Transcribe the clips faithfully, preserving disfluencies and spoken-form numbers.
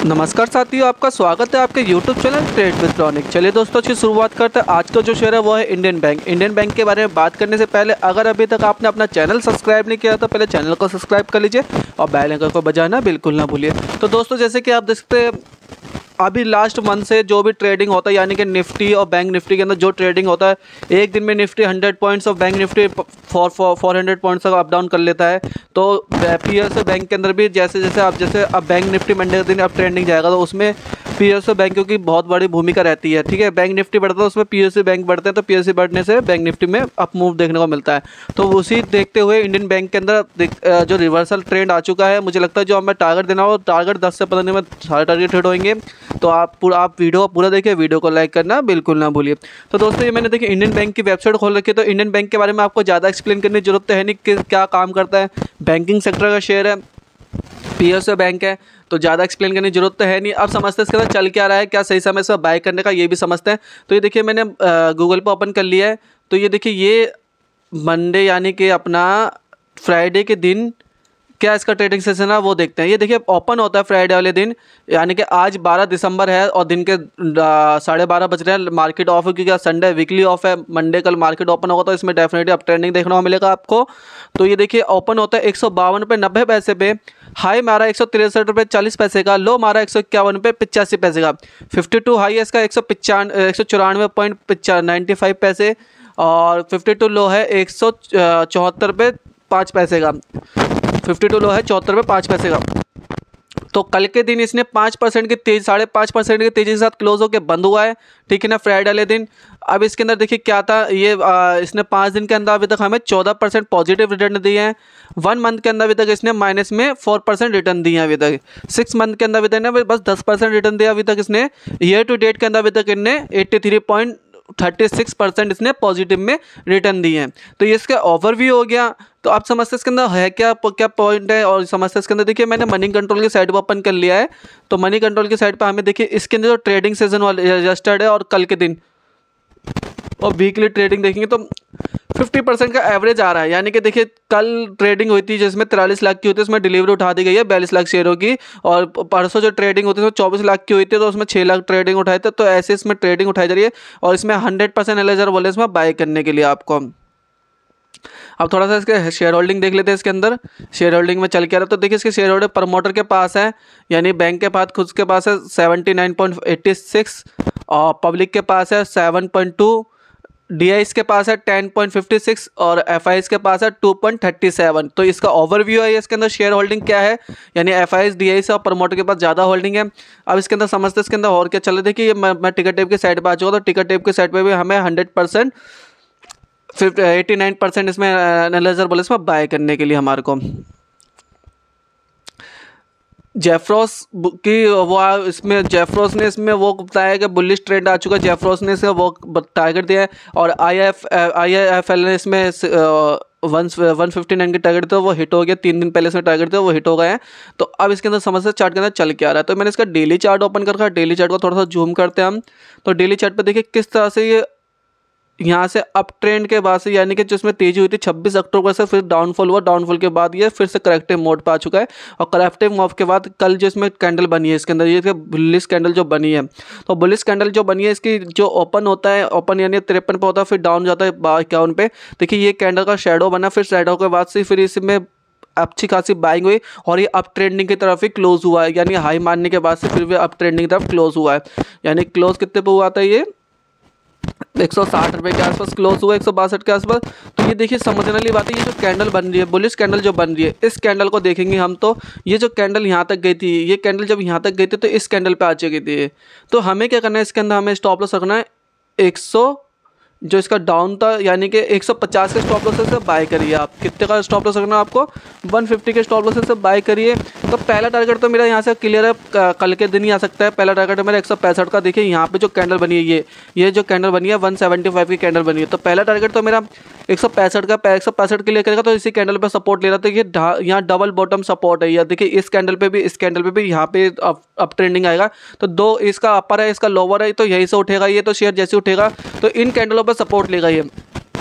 नमस्कार साथियों, आपका स्वागत है आपके YouTube channel trade with Raunik. चलिए दोस्तों, अच्छी शुरुआत करते हैं। आज का जो शेयर है वो है इंडियन बैंक। इंडियन बैंक के बारे में बात करने से पहले अगर अभी तक आपने अपना चैनल सब्सक्राइब नहीं किया तो पहले चैनल को सब्सक्राइब कर लीजिए और बेल आइकन को बजाना बिल्कुल ना भूलिए। तो दोस्तों, जैसे कि आप देख सकते हैं अभी लास्ट मंथ से जो भी ट्रेडिंग होता है, यानी कि निफ्टी और बैंक निफ्टी के अंदर जो ट्रेडिंग होता है, एक दिन में निफ्टी हंड्रेड पॉइंट्स और bank Nifty four four hundred points तक अप डाउन कर लेता है। तो पीएसयू बैंक के अंदर भी जैसे जैसे आप जैसे अब बैंक निफ्टी मंडे के दिन अब ट्रेंडिंग जाएगा तो उसमें पीएसयू बैंकों की बहुत बड़ी भूमिका रहती है। ठीक है, बैंक निफ्टी बढ़ता है उसमें पीएसयू बैंक बढ़ते हैं, तो पीएसयू बढ़ने से बैंक निफ्टी में अप मूव देखने को मिलता है। तो उसी देखते हुए इंडियन बैंक के अंदर जो रिवर्सल ट्रेंड आ चुका है, मुझे लगता है जो हमें टारगेट देना हो, टारगेट दस से पंद्रह दिन में सारे टारगेट हिट होंगे। तो आप पूरा आप वीडियो को पूरा देखिए, वीडियो को लाइक करना बिल्कुल ना भूलिए। तो दोस्तों, ये मैंने देखिए इंडियन बैंक की वेबसाइट खोल रखी है। तो इंडियन बैंक के बारे में आपको ज़्यादा एक्सप्लेन करने की जरूरत है नहीं कि क्या काम करता है। बैंकिंग सेक्टर का शेयर है, पीएसयू बैंक है, तो ज़्यादा एक्सप्लेन करने की जरूरत तो है नहीं। अब समझते हैं इसके अंदर चल क्या रहा है, क्या सही समय से बाय करने का, ये भी समझते हैं। तो ये देखिए मैंने गूगल पर ओपन कर लिया है। तो ये देखिए ये मंडे यानी कि अपना फ्राइडे के दिन क्या इसका ट्रेडिंग सेशन है वो देखते हैं। ये देखिए ओपन होता है फ्राइडे वाले दिन, यानी कि आज बारह दिसंबर है और दिन के साढ़े बारह बज रहे हैं। मार्केट ऑफ है क्योंकि संडे वीकली ऑफ है। मंडे कल मार्केट ओपन होगा तो इसमें डेफिनेटली अप ट्रेंडिंग देखने को मिलेगा आपको। तो ये देखिए ओपन होता है एक सौ बावन रुपये नब्बे पैसे पे, हाई मारा एक सौ तिरसठ रुपये चालीस पैसे का, लो मारा एक सौ इक्यावन रुपये पिचासी पैसे का। फिफ्टी टू हाई है इसका एक सौ पिचान एक सौ चौरानवे पॉइंट पिचा नाइन्टी फाइव पैसे और फिफ्टी टू लो है एक सौ चौहत्तर रुपये पाँच पैसे का। फिफ्टी टू लो है चौहत्तर रुपये पाँच पैसे का। तो कल के दिन इसने पाँच परसेंट की तेज साढ़े पाँच परसेंट की तेज़ी के साथ क्लोज होकर बंद हुआ है। ठीक है ना, फ्राइडे वाले दिन। अब इसके अंदर देखिए क्या था, ये आ, इसने पाँच दिन के अंदर अभी तक हमें चौदह परसेंट पॉजिटिव रिटर्न दिए हैं। वन मंथ के अंदर अभी तक इसने माइनस में फोर परसेंट रिटर्न दिए हैं। अभी तक सिक्स मंथ के अंदर अभी तक बस दस परसेंट रिटर्न दिया अभी तक इसने। ईयर टू डेट के अंदर अभी तक इनने eighty three point thirty six percent इसने पॉजिटिव में रिटर्न दिए हैं। तो ये इसका ओवरव्यू हो गया। तो आप समझते हैं इसके अंदर है क्या क्या पॉइंट है और समझते हैं इसके अंदर। देखिए मैंने मनी कंट्रोल की साइड पर ओपन कर लिया है। तो मनी कंट्रोल की साइड पर हमें देखिए इसके अंदर जो ट्रेडिंग सेशन वाले रजिस्टर्ड है और कल के दिन और वीकली ट्रेडिंग देखेंगे तो फिफ्टी परसेंट का एवरेज आ रहा है। यानी कि देखिए कल ट्रेडिंग हुई थी जिसमें तिरालीस लाख की होती है, उसमें डिलीवरी उठा दी गई है बयालीस लाख शेयरों की। और परसों जो ट्रेडिंग होती है उसमें चौबीस लाख की हुई थी, तो उसमें छः लाख ट्रेडिंग उठाए थे। तो ऐसे इसमें ट्रेडिंग उठाई जा रही है और इसमें हंड्रेड परसेंट एलेजर बोले इसमें बाय करने के लिए आपको। अब थोड़ा सा इसके शेयर होल्डिंग देख लेते हैं। इसके अंदर शेयर होल्डिंग में चल के आ रहा है। तो देखिए इसके शेयर होल्डर प्रमोटर के पास है, यानी बैंक के पास खुद के पास है seventy nine point eighty six और पब्लिक के पास है seven point two, D I के पास है टेन पॉइंट फिफ्टी सिक्स और एफ आई के पास है टू पॉइंट थर्टी सेवन। तो इसका ओवरव्यू है इसके अंदर शेयर होल्डिंग क्या है, यानी एफ आई डी आई और प्रमोटर के पास ज़्यादा होल्डिंग है। अब इसके अंदर समझते हैं इसके अंदर और क्या चल रहा है। देखिए मैं, मैं टिकट टेप की साइड पर आ चुका, तो टिकट टेप की साइड पर भी हमें hundred percent fifty eighty nine percent इसमें एनालाइजर बोले इसमें बाय करने के लिए हमारे को। जेफ्रोस की वो इसमें जेफ्रोस ने इसमें वो बताया कि बुलिश ट्रेंड आ चुका है। जेफ्रोस ने इसे वो टारगेट दिया है और I F I F L ने इसमें वन वन फिफ्टी नाइन की टारगेट था वो हिट हो गया। तीन दिन पहले इसमें टारगेट थे वो हिट हो गए हैं। तो अब इसके अंदर समझ से चार्ट के अंदर चल के आ रहा है। तो मैंने इसका डेली चार्ट ओपन कर रखा। डेली चार्ट को थोड़ा सा जूम करते हैं हम। तो डेली चार्ट पर देखिए किस तरह से ये यहाँ से अप ट्रेंड के बाद से, यानी कि जिसमें तेजी हुई थी छब्बीस अक्टूबर से, फिर डाउनफॉल हुआ। डाउनफॉल के बाद ये फिर से करेक्टिव मोड पर आ चुका है और करेक्टिव मोड के बाद कल जो इसमें कैंडल बनी है इसके अंदर, ये बुलिश कैंडल जो बनी है, तो बुलिश कैंडल जो बनी है इसकी जो ओपन होता है, ओपन यानी तिरपन पे होता है, फिर डाउन जाता है इक्यावन पे। देखिए ये कैंडल का शेडो बना, फिर शेडो के बाद से फिर इसमें अच्छी खासी बाइंग हुई और ये अप ट्रेंडिंग की तरफ ही क्लोज हुआ है। यानी हाई मारने के बाद से फिर भी अप ट्रेंडिंग की तरफ क्लोज हुआ है। यानी क्लोज कितने पे हुआ था, ये एक सौ साठ रुपये के आसपास क्लोज हुआ, एक सौ बासठ के आसपास। तो ये देखिए समझने वाली बात है, ये जो कैंडल बन रही है, बुलिश कैंडल जो बन रही है, इस कैंडल को देखेंगे हम। तो ये जो कैंडल यहाँ तक गई थी, ये कैंडल जब यहाँ तक गई थी तो इस कैंडल पे आ चुकी थी। तो हमें क्या करना है, इसके अंदर हमें स्टॉप लॉस रखना है एक सौ, जो इसका डाउन था यानी कि एक सौ पचास के स्टॉप लॉस से बाय करिए। आप कितने का स्टॉप लॉस रखना है आपको, एक सौ पचास के स्टॉप लॉस से बाय करिए। तो पहला टारगेट तो मेरा यहाँ से क्लियर है, कल के दिन ही आ सकता है। पहला टारगेट है मेरा एक सौ पैंसठ का। देखिए यहाँ पे जो कैंडल बनी है, ये ये जो कैंडल बनी है एक सौ पचहत्तर की कैंडल बनी है। तो पहला टारगेट तो मेरा एक सौ पैंसठ का एक सौ पैंसठ के लिए करेगा। तो इसी कैंडल पे सपोर्ट ले रहा था, ये यहाँ डबल बॉटम सपोर्ट है। या देखिए इस कैंडल पे भी, इस कैंडल पे भी यहाँ पे अप, अप ट्रेंडिंग आएगा। तो दो, इसका अपर है इसका लोअर है, तो यहीं से उठेगा ये। तो शेयर जैसे उठेगा तो इन कैंडलों पर सपोर्ट लेगा ये।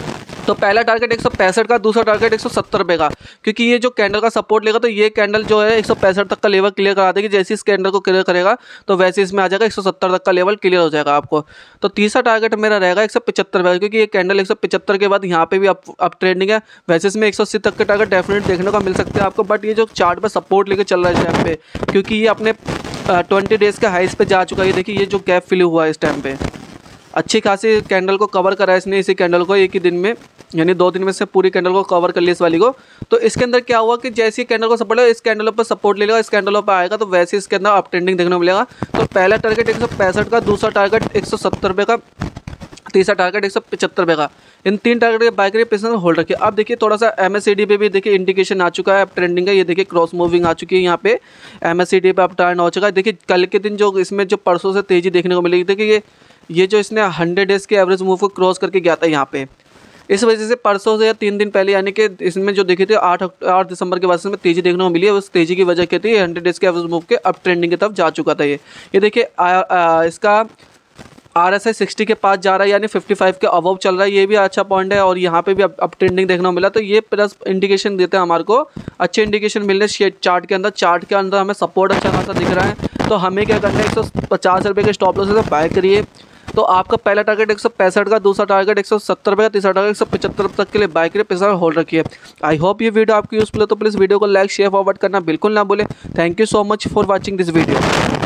तो पहला टारगेट एक सौ पैंसठ का, दूसरा टारगेट एक सौ सत्तर रुपये का, क्योंकि ये जो कैंडल का सपोर्ट लेगा तो ये कैंडल जो है एक सौ पैंसठ तक का लेवल क्लियर करा देगी। जैसे इस कैंडल को क्लियर करेगा तो वैसे इसमें आ जाएगा एक सौ सत्तर तक का लेवल क्लियर हो जाएगा आपको। तो तीसरा टारगेट मेरा रहेगा एक सौ पचहत्तर रुपये, क्योंकि ये कैंडल एक सौ पचहत्तर के बाद यहाँ पे भी अप अप ट्रेंडिंग है। वैसे इसमें एक सौ अस्सी तक के टारगेट डेफिनेट देखने को मिल सकते हैं आपको, बट ये जो चार्ट पर सपोर्ट लेके चल रहा है इस टाइम पे, क्योंकि ये अपने ट्वेंटी डेज़ के हाइस पे जा चुका है। ये देखिए ये जो गैप फिल हुआ है इस टाइम पे, अच्छी खासी कैंडल को कवर करा है इसने, इसी कैंडल को एक ही दिन में, यानी दो दिन में से पूरी कैंडल को कवर कर लिया इस वाली को। तो इसके अंदर क्या हुआ कि जैसे ही कैंडल को सपोर्ट है, इस कैंडल पर सपोर्ट ले लेगा, इस कैंडल पर आएगा तो वैसे इसके अंदर अप ट्रेंडिंग देखने को मिलेगा। तो पहला टारगेट एक सौ पैंसठ का, दूसरा टारगेट एक सौ सत्तर रुपये का, तीसरा टारगेट एक सौ पचहत्तर रुपये का। इन तीन टारगेट के बाय करिए, पेशेंस होल्ड रखिए। अब देखिए थोड़ा सा एमएससीडी पे भी देखिए इंडिकेशन आ चुका है, अब ट्रेंडिंग है। ये देखिए क्रॉस मूविंग आ चुकी है यहाँ पे, एमएससीडी पे अब टर्न हो चुका है। देखिए कल के दिन जो इसमें जो परसों से तेजी देखने को मिलेगी, देखिए ये ये जो इसने हंड्रेड डेज़ के एवरेज मूव को क्रॉस करके गया था यहाँ पे, इस वजह से परसों से या तीन दिन पहले यानी कि इसमें जो देखी थी आठ आठ दिसंबर के बाद से तेज़ी देखने को मिली है। उस तेज़ी की वजह क्या थी, हंड्रेड डेज़ के एवरेज मूव के अब ट्रेंडिंग की तरफ जा चुका था। ये ये देखिए इसका आर एस आई सिक्सटी के पास जा रहा है, यानी फिफ्टी फाइव के अबव चल रहा है। ये भी अच्छा पॉइंट है, और यहाँ पे भी अब ट्रेंडिंग देखने को मिला। तो ये प्लस इंडिकेशन देते हैं हमारे को, अच्छे इंडिकेशन मिल रहे हैं चार्ट के अंदर। चार्ट के अंदर हमें सपोर्ट अच्छा खासा दिख रहा है। तो हमें क्या करना है, एक सौ पचास रुपये के स्टॉप लॉस से बाय करिए। तो आपका पहला टारगेट एक सौ पैंसठ का, दूसरा टारगेट एक सौ सत्तर रुपये का, तीसरा टारगेट एक सौ पचहत्तर तक के लिए बाय करिए, पैसा होल्ड रखिए। आई होप ये वीडियो आपकी यूजफुल है, तो प्लीज़ वीडियो को लाइक शेयर फॉरवर्ड करना बिल्कुल ना भूलें। Thank you so much for watching this video.